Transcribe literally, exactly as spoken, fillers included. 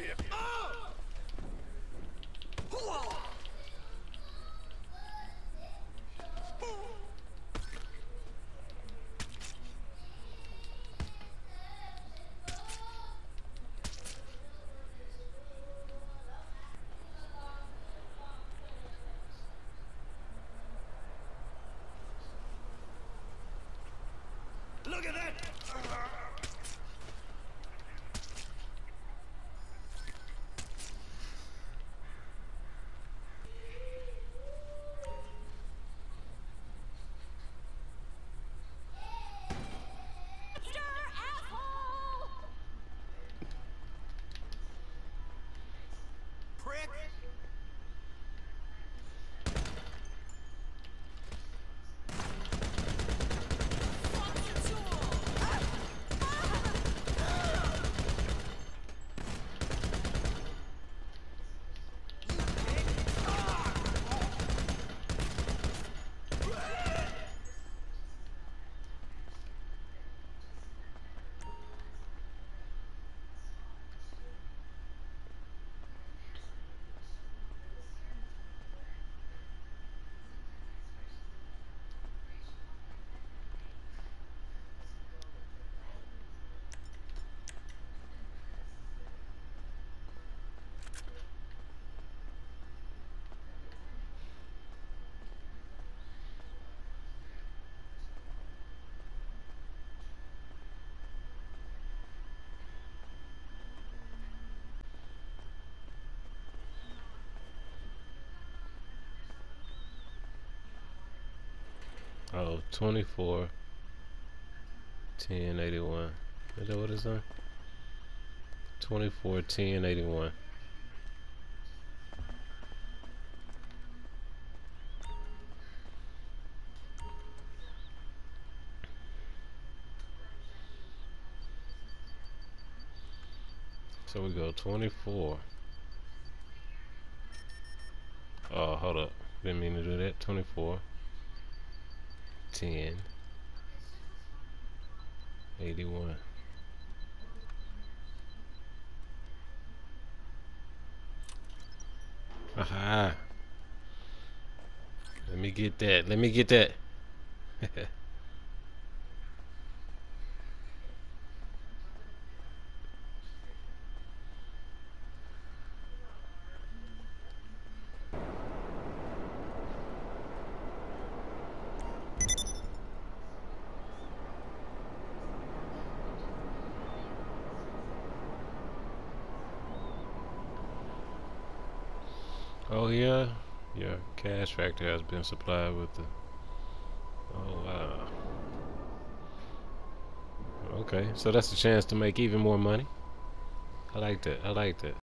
Look at that! Prick! Oh, twenty-four, ten, eighty-one. Is that what it's on? twenty-four, ten, eighty-one. So we go twenty-four. Oh, hold up. Didn't mean to do that. twenty-four, ten, eighty-one. Aha. Let me get that. Let me get that. Oh yeah, your cash factor has been supplied with the. Oh wow. Okay, so that's a chance to make even more money. I like that. I like that.